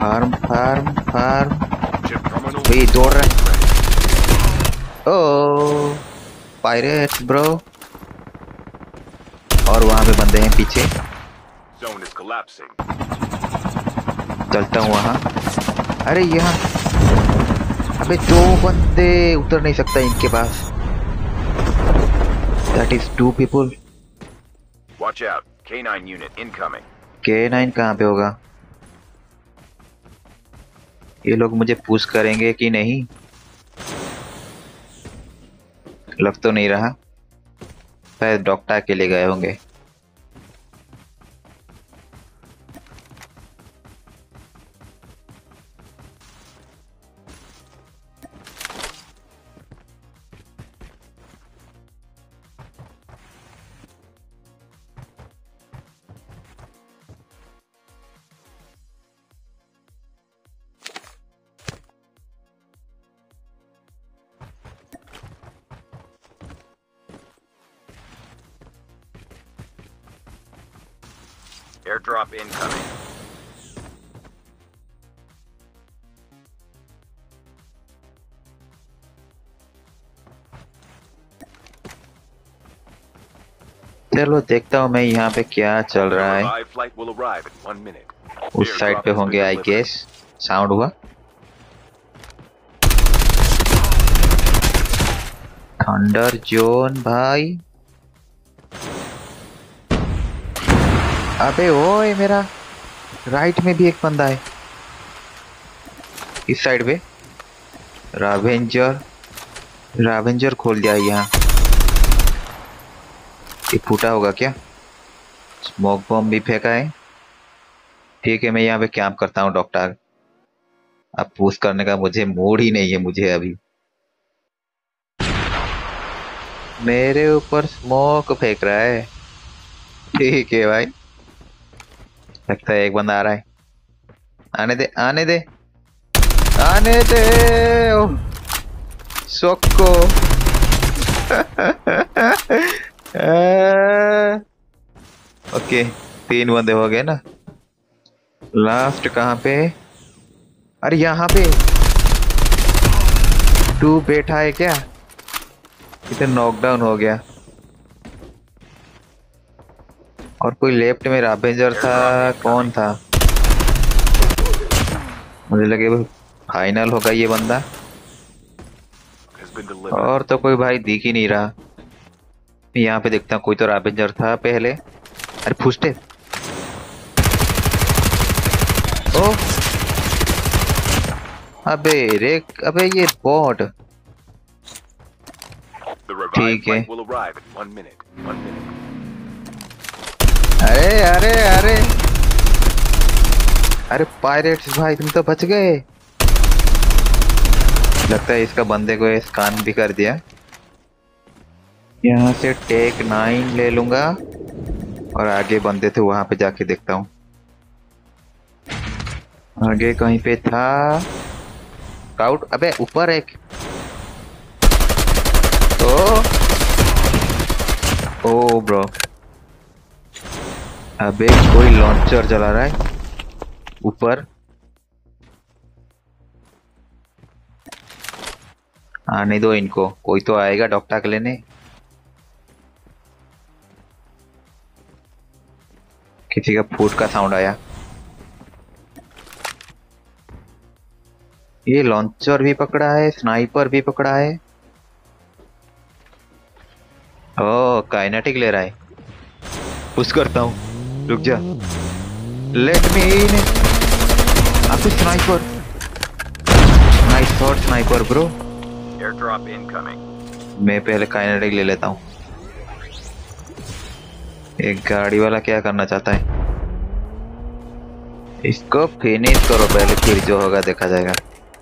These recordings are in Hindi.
Farm farm farm. Chip terminal. भाई दौड़ रहा है। ओ पायरेट्स ब्रो। और वहां पे बंदे हैं पीछे। Zone is collapsing. चलता हूँ वहां। अरे यहाँ, अबे दो बंदे, उतर नहीं सकता इनके पास। That is two people. Watch out. K9 unit incoming. K9 कहाँ पे होगा? ये लोग मुझे पुश करेंगे कि नहीं, लग तो नहीं रहा। शायद डॉक्टर के लिए गए होंगे। Airdrop incoming. चलो देखता हूँ मैं यहाँ पे क्या चल The रहा है। revived flight will arrive in 1 minute. उस साइड Airdrop पे has होंगे been आई delivered. गेस। साउंड हुआ। थंडर जोन भाई। अबे ओए, मेरा राइट में भी एक बंदा है इस साइड पे। रावेंजर, रावेंजर खोल दिया है यहाँ। ये फूटा होगा क्या? स्मोक बॉम्ब भी फेंका है। ठीक है, मैं यहाँ पे कैंप करता हूँ डॉक्टर। अब पुश करने का मुझे मूड ही नहीं है मुझे अभी। मेरे ऊपर स्मोक फेंक रहा है। ठीक है भाई, लगता है एक बंदा आ रहा है। आने दे आने दे आने दे। ओह, सोको। ओके, 3 बंदे हो गए ना। लास्ट कहाँ पे? अरे यहाँ पे 2 बैठा है क्या? इधर नॉकडाउन हो गया। और कोई लेफ्ट में रावेंजर था, कौन था? मुझे लगे वो फाइनल होगा ये बंदा। Has been delivered. और तो कोई भाई दिख ही नहीं रहा। यहाँ पे देखता हूँ, कोई तो रावेंजर था पहले। अरे फुस्टे। ओ अबे रे, अबे ये बॉट। The revived ठीक है। flight will arrive in 1 minute. 1 minute. अरे अरे अरे अरे पायरेट्स भाई, तुम तो बच गए। लगता है इसका बंदे को स्कैन भी कर दिया। यहाँ से टेक 9 ले लूंगा और आगे बंदे थे वहां पे जाके देखता हूँ। आगे कहीं पे था स्काउट। अबे ऊपर एक। ओ ब्रो, अबे कोई लॉन्चर चला रहा है ऊपर। आने दो इनको, कोई तो आएगा डॉक्टर के लेने। किसी का फूट का साउंड आया। ये लॉन्चर भी पकड़ा है, स्नाइपर भी पकड़ा है। ओ काइनेटिक ले रहा है। पुश करता हूँ, रुक जा। Let me in. आपके sniper, nice shot sniper bro. Airdrop incoming. मैं पहले काइनेटिक ले लेता हूँ। एक गाड़ी वाला क्या करना चाहता है? इसको फिनिश करो पहले, फिर जो होगा देखा जाएगा।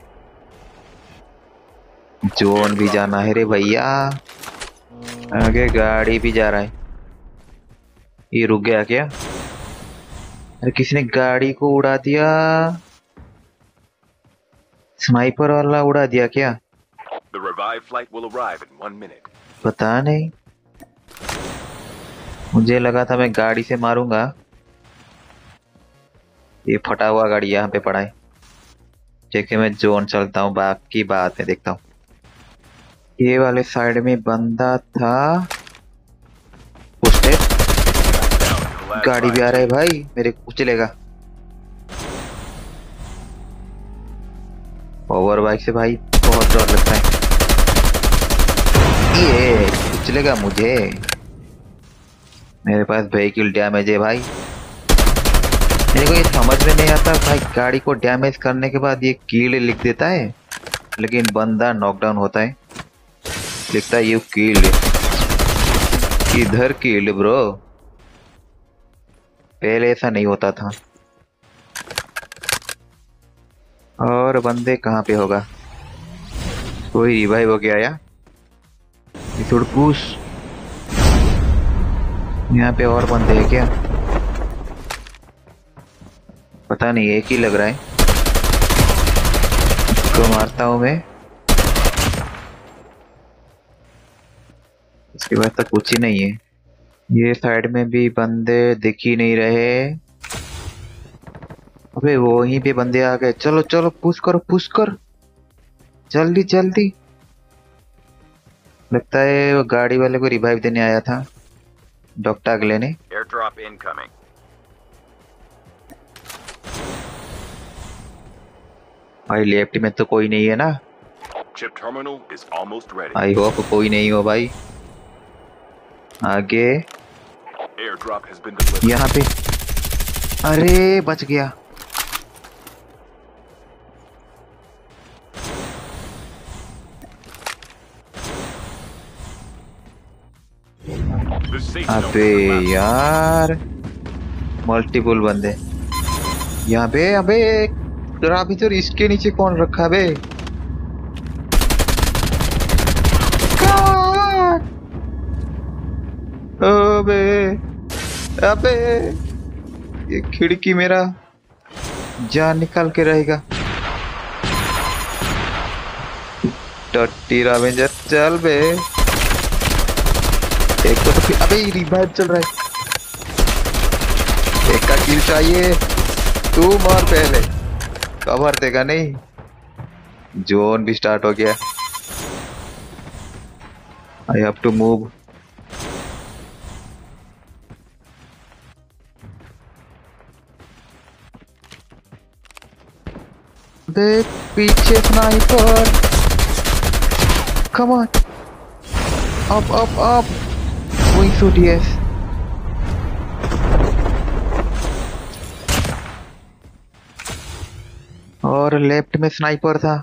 जोन भी जाना है रे भैया। आगे गाड़ी भी जा रहा है। ये रुक गया क्या? अरे किसी ने गाड़ी को उड़ा दिया। स्नाइपर वाला उड़ा दिया क्या? The revived flight will arrive in 1 minute. पता नहीं, मुझे लगा था मैं गाड़ी से मारूंगा। ये फटा हुआ गाड़ी यहाँ पे पड़ा है। ठीक है, मैं जोन चलता हूँ, बाकी बात है देखता हूँ। ये वाले साइड में बंदा था। उस टाइप Down. The last गाड़ी भी आ 5 रहा है teams. भाई, मेरे को कुचलेगा। ओवर बाइक से भाई बहुत डर लगता है। ये कुचलेगा मुझे। मेरे पास व्हीकल डैमेज है भाई। मेरे को ये समझ में नहीं आता भाई, गाड़ी को डैमेज करने के बाद ये कील लिख देता है, लेकिन बंदा नॉकडाउन होता है लिखता है यू कील्ड। इधर कील्ड ब्रो, पहले ऐसा नहीं होता था। और बंदे कहाँ पे होगा? कोई रिवाइव हो गया या पुश? यहाँ पे और बंदे हैं क्या? पता नहीं, एक ही लग रहा है। इसको मारता हूँ मैं, इसके बाद तो कुछ ही नहीं है। ये साइड में भी बंदे दिख ही नहीं रहे। अबे वहीं पे बंदे आ गए। चलो चलो पुश करो, पुश कर जल्दी जल्दी। लगता है वो गाड़ी वाले को रिवाइव देने आया था डॉक्टर अगले ने। Airdrop incoming. भाई लेफ्ट में तो कोई नहीं है ना? Chip terminal is almost ready. I hope कोई नहीं हो भाई। आगे Airdrop has been delivered. यहाँ पे, अरे बच गया। The safe zone अबे has collapsed. यार, मल्टीपल बंदे यहाँ पे। अबे ट्राफिकर इसके नीचे कौन रखा बे? अबे अबे ये खिड़की मेरा जान निकाल के रहेगा। टट्टी रावेंजर चल बे। एक तो फिर अबे रिवाइव चल रहा है। एक का किल चाहिए, तू मार पहले, कवर देगा नहीं। जोन भी स्टार्ट हो गया। I have to move. देख पीछे sniper, come on, up up up, going to DS. और लेफ्ट में स्नाइपर था।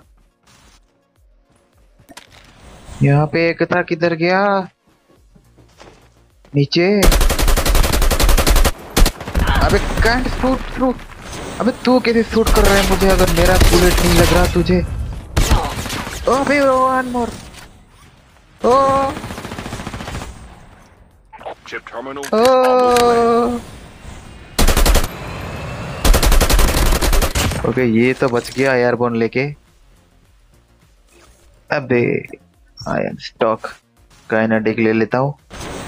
यहाँ पे एक था, किधर गया? नीचे। अबे कैंट शूट थ्रू। अबे तू कैसे शूट कर रहा है मुझे अगर मेरा बुलेट नहीं लग रहा तुझे? अबे वन मोर। ओ Chip terminal is almost ready. Okay ये तो बच गया एयरबोर्न लेके। अबे आई एम स्टॉक, काइनेटिक ले लेता हूँ।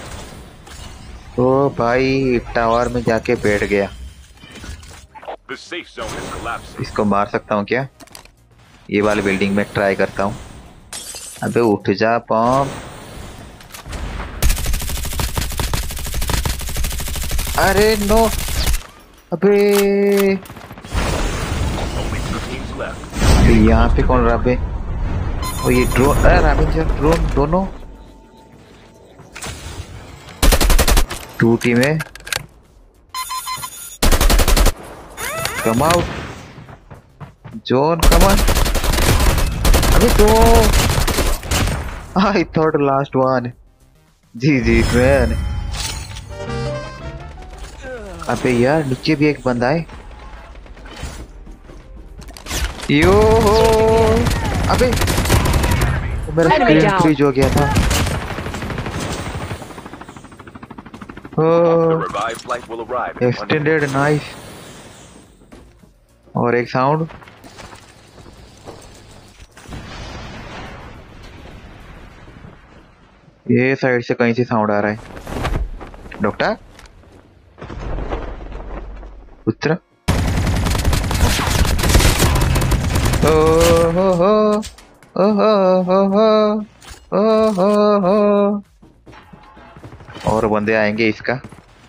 ओ भाई टावर में जाके बैठ गया। The safe zone is collapsing. इसको मार सकता हूँ क्या? ये वाली बिल्डिंग में ट्राई करता हूँ। अबे उठ जा पॉम। अरे नो, अबे Only 2 teams left. यहाँ पे कौन रहा बे? ओ ये ड्रोन, अरे रामेंजर ड्रोन दोनों। 2 टीमें, come out, zone come on. अबे तो I thought last one. G G man. अबे यार नीचे भी एक बंदा है। यो हो, अबे वो मेरा Enemy स्क्रीन down. फ्रीज हो गया था। The revived flight will arrive in 1 minute. Extended nice. और एक साउंड, ये साइड से कहीं से साउंड आ रहा है। डॉक्टर उस तरफ। ओ हो ओ हो। और बंदे आएंगे इसका।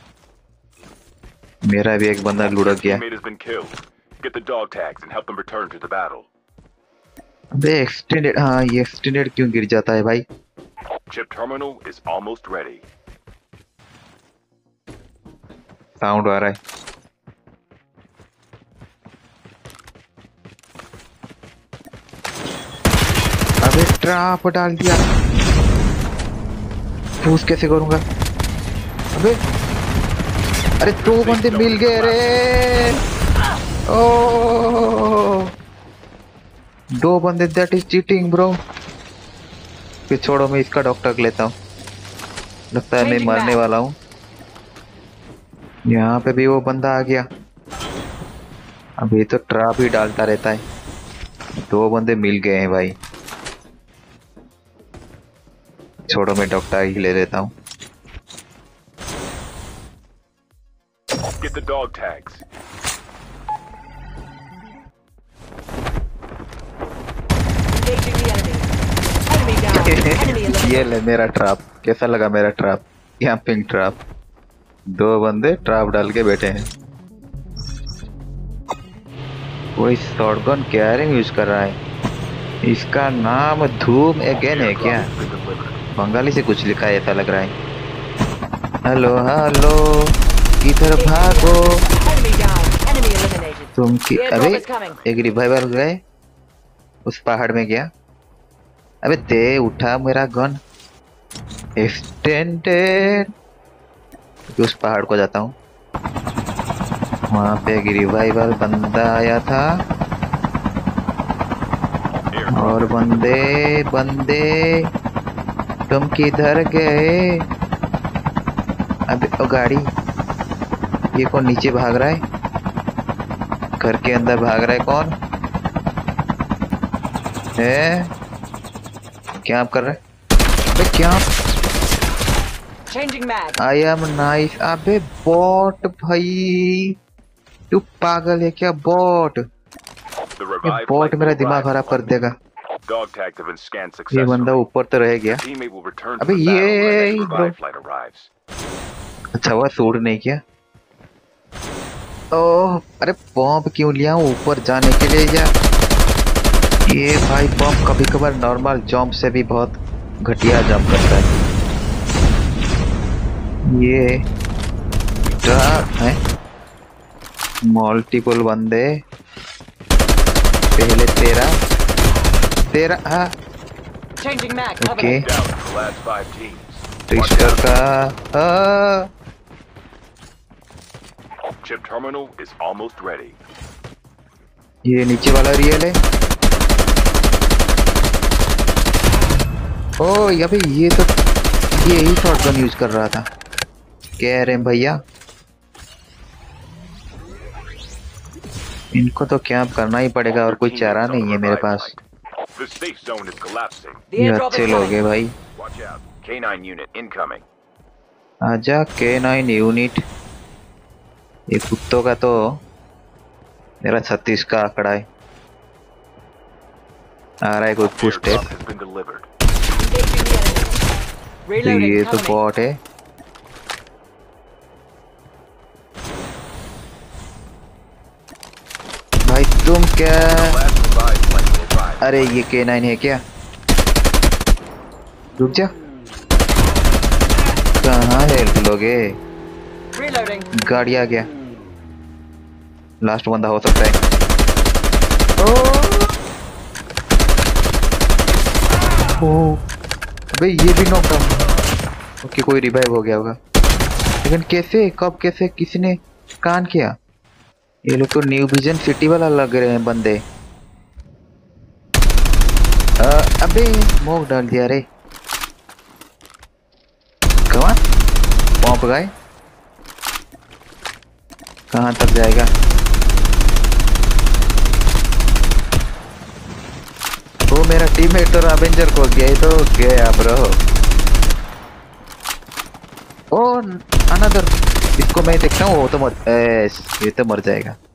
मेरा भी एक बंदा Your लुढ़क गया। teammate has been killed. Get the dog tags and help them return to the battle. अबे एक्सटेंडेड, हाँ ये एक्सटेंडेड क्यों गिर जाता है भाई? Chip terminal is almost ready. Sound आ रहा है। अबे ट्रैप डाल दिया। फूस कैसे करूंगा? अबे अरे दो बंदे मिल गए रे। ओ दो बंदे, दैट इज चीटिंग ब्रो। फिर छोड़ो, मैं इसका डॉक्टर लेता हूँ। लगता है मैं मरने वाला हूँ। यहाँ पे भी वो बंदा आ गया। अभी तो ट्रैप ही डालता रहता है। दो बंदे मिल गए हैं भाई। छोड़ो, मैं डॉक्टर ही ले लेता हूँ। Get the dog tags. Engaging the enemy. Enemy down. Enemy ये eliminated. ले मेरा ट्रैप। कैसा लगा मेरा ट्रैप? Camping trap. दो बंदे ट्रैप डाल के बैठे हैं। कोई शॉटगन कैरिंग यूज कर रहा है। इसका नाम धूम अगेन है क्या? Airdrop has been delivered. Bengali से कुछ लिखा है ऐसा लग रहा है। हेलो हेलो, इधर भागो Enemy down. Enemy eliminated. तुम की। The अबे airdrop is coming. एक रिवाइवल गए, उस पहाड़ में गया। अबे दे उठा मेरा गन एक्सटेंडेड। उस पहाड़ को जाता हूँ। वहां पे एक रिवाइवल बंदा आया था। और बंदे बंदे तुम किधर गए? अबे ओ गाड़ी, ये कौन नीचे भाग रहा है? घर के अंदर भाग रहा है कौन है? क्या आप कर रहे हैं? अबे क्या? Changing mag. I am nice. अबे बॉट भाई, तू पागल है क्या? बॉट, The ये revived बॉट flight मेरा will दिमाग arrive. खराब कर देगा। Dog tags have been scanned ये बंदा successfully. ऊपर तो रह गया। Teammate will return to अबे the battle when the ये next bro, revived flight arrives. अच्छा हुआ सूट नहीं किया। ओह अरे बॉम्ब क्यों लिया हूँ ऊपर जाने के लिए या? ये भाई बॉम्ब कभी कभार नॉर्मल जंप से भी बहुत घटिया जंप करता है। ये ट्रैप है। मल्टीपल बंदे, पहले तेरा हाँ Changing mag. Cover okay. me. Down to the last 5 teams. Watch ट्रिस्टर out. का Chip terminal is almost ready. ये नीचे वाला रियल है। ओ या भाई ये तो ये ही शॉटगन यूज कर रहा था। कह रहे हैं भैया, इनको तो कैंप करना ही पड़ेगा और कोई चारा नहीं है मेरे पास। The safe zone is collapsing. The ये airdrop अच्छे is लोग coming. हैं भाई। Watch out. K9 unit incoming. आजा K9 यूनिट। ये कुत्तों का तो मेरा 36 का आंकड़ा है। आ रहा है कोई push Airdrop step. has been delivered. Engaging the enemy. तो Reloading. ये तो Cover me. बॉट है। भाई तुम क्या? Last revived flight will arrive. अरे ये K9 है क्या? रुक जा, कहाँ हेल्प लोगे? Reloading. गाड़ी आ गया। लास्ट बंदा हो सकता है। ओ अबे ये भी नॉकडाउन। ओके कोई रिवाइव हो गया होगा, लेकिन कैसे, कब, कैसे, किसने कान किया? ये लोग तो न्यू विजन सिटी वाला लग रहे हैं बंदे। अबे स्मोक डाल दिया रे। कौन पॉप गए? कहाँ तक जाएगा? वो मेरा टीममेट तो एवेंजर को गया, तो गया ब्रो। ओ अनदर, इसको मैं देखता हूँ। वो तो ये तो मर जाएगा।